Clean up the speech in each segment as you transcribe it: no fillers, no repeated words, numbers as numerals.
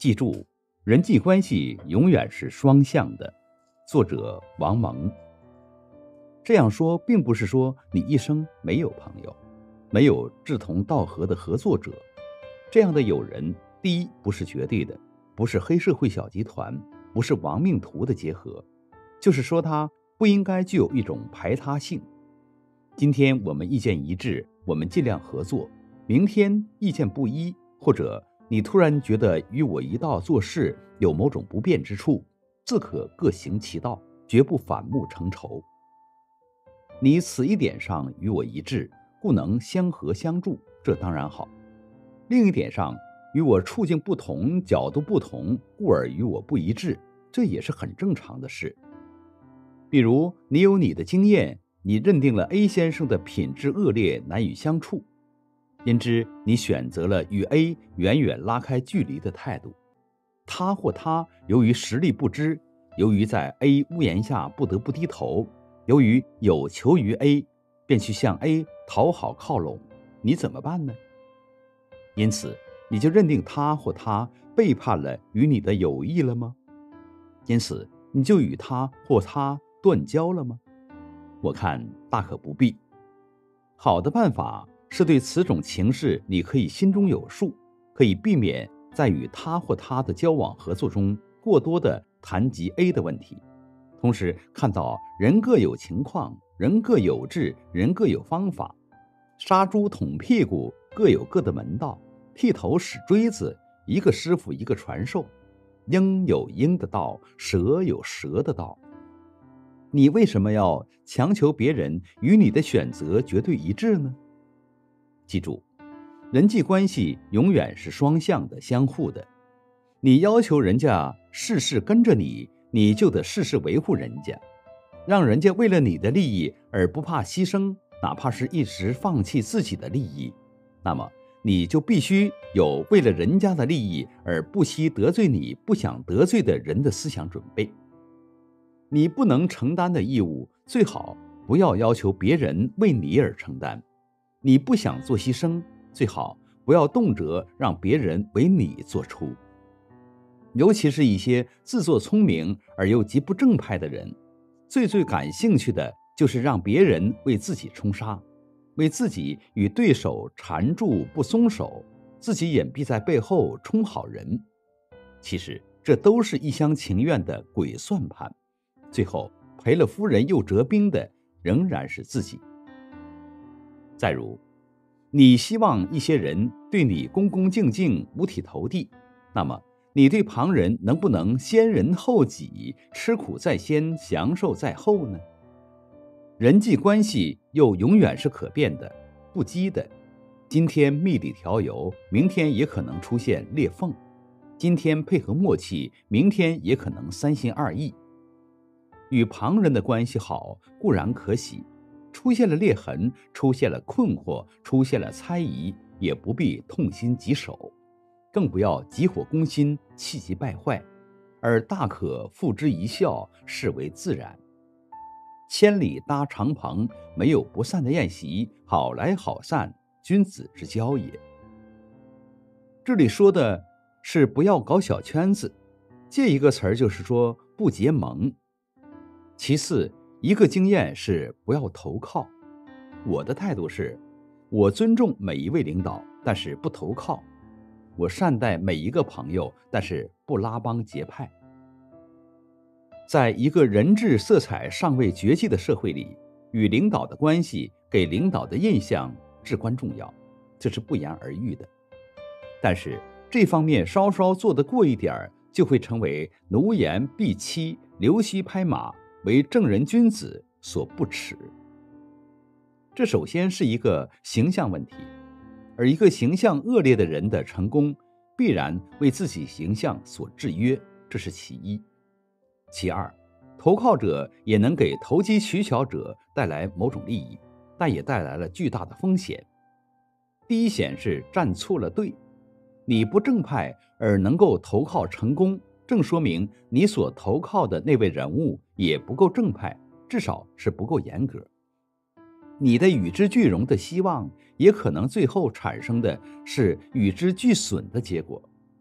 记住，人际关系永远是双向的。作者王蒙。这样说并不是说你一生没有朋友，没有志同道合的合作者。这样的友人，第一不是绝对的，不是黑社会小集团，不是亡命徒的结合，就是说他不应该具有一种排他性。今天我们意见一致，我们尽量合作；明天意见不一，或者你突然觉得与我一道做事有某种不便之处，自可各行其道，绝不反目成仇。你此一点上与我一致，故能相合相助，这当然好；另一点上与我处境不同，角度不同，故而与我不一致，这也是很正常的事。比如你有你的经验，你认定了 A 先生的品质恶劣，难以相处，因之你选择了与 A 远远拉开距离的态度。他或她由于实力不支，由于在 A 屋檐下不得不低头，由于有求于 A， 便去向 A 讨好靠拢，你怎么办呢？因此你就认定他或她背叛了与你的友谊了吗？因此你就与他或她断交了吗？我看大可不必。好的办法是对此种情势你可以心中有数，可以避免在与他或她的交往合作中过多的谈及 A 的问题，同时看到人各有情况，人各有志，人各有方法，杀猪捅屁股各有各的门道，剃头使锥子一个师傅一个传授，鹰有鹰的道，蛇有蛇的道。你为什么要强求别人与你的选择绝对一致呢？记住，人际关系永远是双向的、相互的。你要求人家事事跟着你，你就得事事维护人家，让人家为了你的利益而不怕牺牲，哪怕是一时放弃自己的利益，那么你就必须有为了人家的利益而不惜得罪你不想得罪的人的思想准备。你不能承担的义务，最好不要要求别人为你而承担；你不想做牺牲，最好不要动辄让别人为你做出。尤其是一些自作聪明而又极不正派的人，最感兴趣的就是让别人为自己冲杀，为自己与对手缠住不松手，自己隐蔽在背后充好人。其实这都是一厢情愿的鬼算盘，最后赔了夫人又折兵的仍然是自己。再如，你希望一些人对你恭恭敬敬、五体投地，那么你对旁人能不能先人后己，吃苦在先，享受在后呢？人际关系又永远是可变的、不羁的，今天蜜里调油，明天也可能出现裂缝；今天配合默契，明天也可能三心二意。与旁人的关系好固然可喜，出现了裂痕，出现了困惑，出现了猜疑，也不必痛心疾首，更不要急火攻心，气急败坏，而大可付之一笑，视为自然。千里搭长棚，没有不散的宴席，好来好散，君子之交也。这里说的是不要搞小圈子，借一个词儿就是说不结盟。其次，一个经验是不要投靠。我的态度是，我尊重每一位领导，但是不投靠；我善待每一个朋友，但是不拉帮结派。在一个人治色彩尚未绝迹的社会里，与领导的关系给领导的印象至关重要，这是不言而喻的。但是这方面稍稍做得过一点，就会成为奴颜婢膝、溜须拍马，为正人君子所不耻。这首先是一个形象问题，而一个形象恶劣的人的成功，必然为自己形象所制约，这是其一。其二，投靠者也能给投机取巧者带来某种利益，但也带来了巨大的风险。第一险是站错了队，你不正派而能够投靠成功，正说明你所投靠的那位人物也不够正派，至少是不够严格。你的与之俱荣的希望，也可能最后产生的是与之俱损的结果。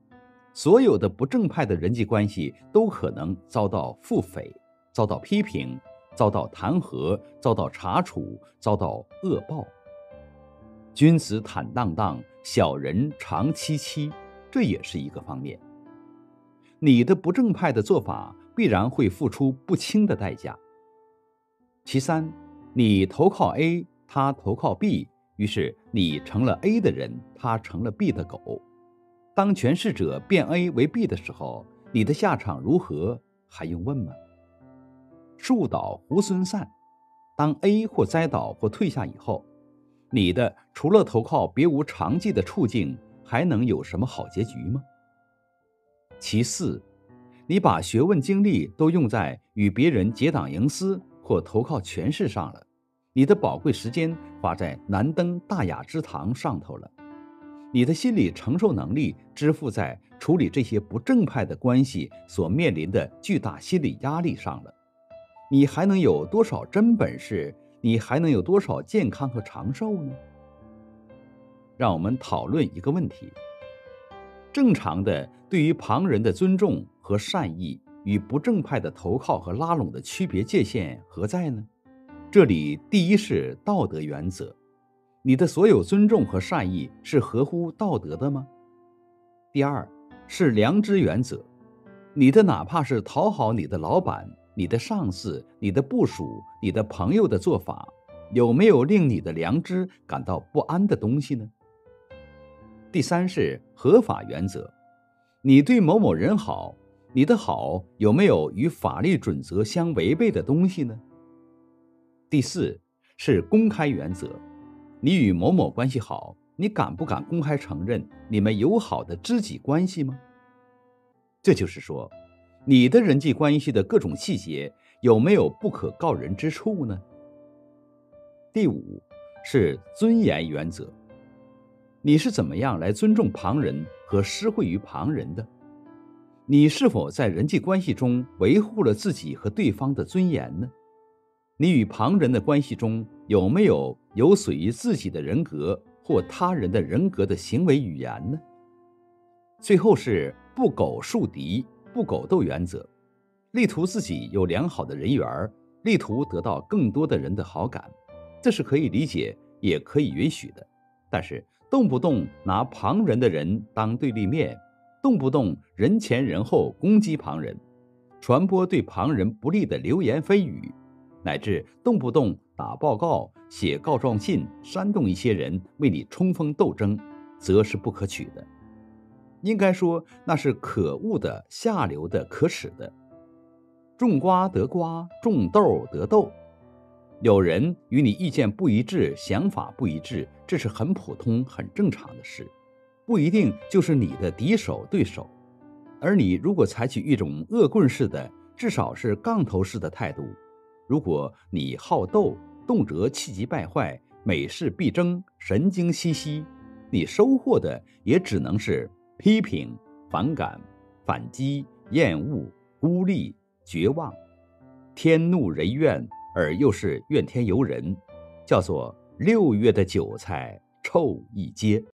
所有的不正派的人际关系都可能遭到腹诽，遭到批评，遭到弹劾，遭到查处，遭到恶报。君子坦荡荡，小人长戚戚，这也是一个方面。你的不正派的做法必然会付出不轻的代价。其三，你投靠 A， 他投靠 B， 于是你成了 A 的人，他成了 B 的狗。当权势者变 A 为 B 的时候，你的下场如何，还用问吗？树倒猢狲散，当 A 或栽倒或退下以后，你的除了投靠别无长计的处境，还能有什么好结局吗？其四，你把学问精力都用在与别人结党营私或投靠权势上了，你的宝贵时间花在难登大雅之堂上头了，你的心理承受能力支付在处理这些不正派的关系所面临的巨大心理压力上了，你还能有多少真本事？你还能有多少健康和长寿呢？让我们讨论一个问题：正常的对于旁人的尊重和善意与不正派的投靠和拉拢的区别界限何在呢？这里第一是道德原则，你的所有尊重和善意是合乎道德的吗？第二是良知原则，你的哪怕是讨好你的老板、你的上司、你的部属、你的朋友的做法，有没有令你的良知感到不安的东西呢？第三是合法原则，你对某某人好，你的好有没有与法律准则相违背的东西呢？第四是公开原则，你与某某关系好，你敢不敢公开承认你们友好的知己关系吗？这就是说，你的人际关系的各种细节有没有不可告人之处呢？第五是尊严原则，你是怎么样来尊重旁人和施惠于旁人的？你是否在人际关系中维护了自己和对方的尊严呢？你与旁人的关系中有没有有损于自己的人格或他人的人格的行为语言呢？最后是不苟树敌，不苟斗原则，力图自己有良好的人缘，力图得到更多的人的好感，这是可以理解也可以允许的。但是动不动拿旁人的人当对立面，动不动人前人后攻击旁人，传播对旁人不利的流言蜚语，乃至动不动打报告、写告状信，煽动一些人为你冲锋斗争，则是不可取的。应该说，那是可恶的、下流的、可耻的。种瓜得瓜，种豆得豆。有人与你意见不一致，想法不一致，这是很普通、很正常的事，不一定就是你的敌手对手。而你如果采取一种恶棍式的，至少是杠头式的态度，如果你好斗，动辄气急败坏，每事必争，神经兮兮，你收获的也只能是批评、反感、反击、厌恶、孤立、绝望，天怒人怨，而又是怨天尤人，叫做6月的韭菜臭一街。